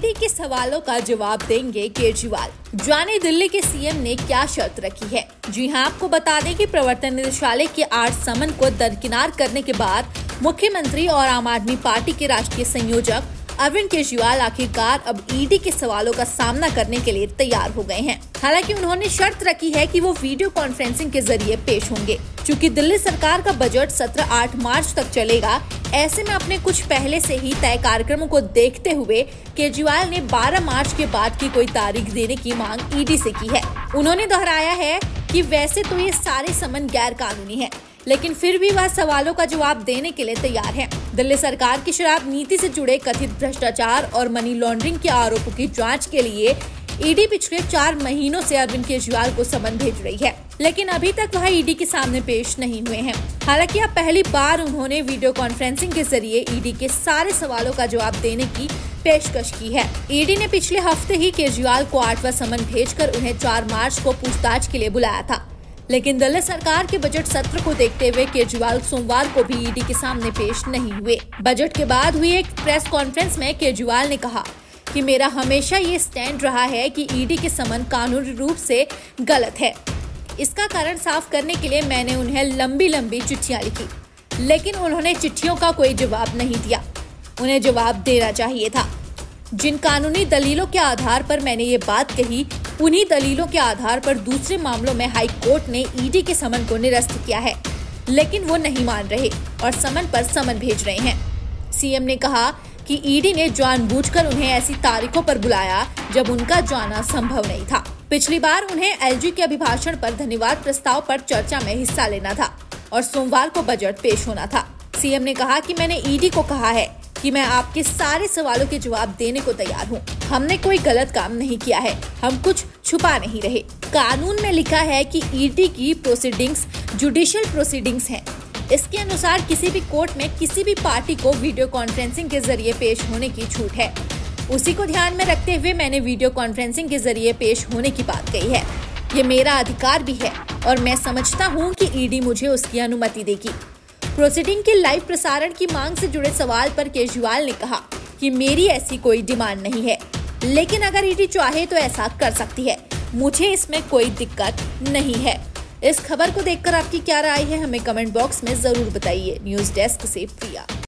ED के सवालों का जवाब देंगे केजरीवाल। जाने दिल्ली के सीएम ने क्या शर्त रखी है। जी हां, आपको बता दें कि प्रवर्तन निदेशालय के 8 समन को दरकिनार करने के बाद मुख्यमंत्री और आम आदमी पार्टी के राष्ट्रीय संयोजक अरविंद केजरीवाल आखिरकार अब ईडी के सवालों का सामना करने के लिए तैयार हो गए हैं। हालांकि उन्होंने शर्त रखी है कि वो वीडियो कॉन्फ्रेंसिंग के जरिए पेश होंगे। चूंकि दिल्ली सरकार का बजट सत्र 8 मार्च तक चलेगा, ऐसे में अपने कुछ पहले से ही तय कार्यक्रमों को देखते हुए केजरीवाल ने 12 मार्च के बाद की कोई तारीख देने की मांग ईडी से की है। उन्होंने दोहराया है कि वैसे तो ये सारे समन गैर कानूनी है, लेकिन फिर भी वह सवालों का जवाब देने के लिए तैयार है। दिल्ली सरकार की शराब नीति से जुड़े कथित भ्रष्टाचार और मनी लॉन्ड्रिंग के आरोपों की जांच के लिए ईडी पिछले 4 महीनों से अरविंद केजरीवाल को समन भेज रही है, लेकिन अभी तक वह ईडी के सामने पेश नहीं हुए हैं। हालांकि अब पहली बार उन्होंने वीडियो कॉन्फ्रेंसिंग के जरिए ईडी के सारे सवालों का जवाब देने की पेशकश की है। ईडी ने पिछले हफ्ते ही केजरीवाल को 8वां समन भेजकर उन्हें 4 मार्च को पूछताछ के लिए बुलाया था, लेकिन दिल्ली सरकार के बजट सत्र को देखते हुए केजरीवाल सोमवार को भी ईडी के सामने पेश नहीं हुए। बजट के बाद हुई एक प्रेस कॉन्फ्रेंस में केजरीवाल ने कहा कि मेरा हमेशा ये स्टैंड रहा है कि ईडी के समन कानूनी रूप से गलत है। इसका कारण साफ करने के लिए मैंने उन्हें लंबी चिट्ठियां लिखी, लेकिन उन्होंने चिट्ठियों का कोई जवाब नहीं दिया। उन्हें जवाब देना चाहिए था। जिन कानूनी दलीलों के आधार पर मैंने ये बात कही, उन्हीं दलीलों के आधार पर दूसरे मामलों में हाई कोर्ट ने ईडी के समन को निरस्त किया है, लेकिन वो नहीं मान रहे और समन पर समन भेज रहे हैं। सीएम ने कहा कि ईडी ने जानबूझकर उन्हें ऐसी तारीखों पर बुलाया जब उनका जाना संभव नहीं था। पिछली बार उन्हें एलजी के अभिभाषण पर धन्यवाद प्रस्ताव पर चर्चा में हिस्सा लेना था और सोमवार को बजट पेश होना था। सीएम ने कहा कि मैंने ईडी को कहा है कि मैं आपके सारे सवालों के जवाब देने को तैयार हूँ। हमने कोई गलत काम नहीं किया है, हम कुछ छुपा नहीं रहे। कानून में लिखा है कि ईडी की प्रोसीडिंग्स जुडिशियल प्रोसीडिंग्स हैं। इसके अनुसार किसी भी कोर्ट में किसी भी पार्टी को वीडियो कॉन्फ्रेंसिंग के जरिए पेश होने की छूट है। उसी को ध्यान में रखते हुए मैंने वीडियो कॉन्फ्रेंसिंग के जरिए पेश होने की बात कही है। ये मेरा अधिकार भी है और मैं समझता हूँ कि ईडी मुझे उसकी अनुमति देगी। प्रोसीडिंग के लाइव प्रसारण की मांग से जुड़े सवाल पर केजरीवाल ने कहा कि मेरी ऐसी कोई डिमांड नहीं है, लेकिन अगर ईडी चाहे तो ऐसा कर सकती है। मुझे इसमें कोई दिक्कत नहीं है। इस खबर को देखकर आपकी क्या राय है, हमें कमेंट बॉक्स में जरूर बताइए। न्यूज़ डेस्क से प्रिया।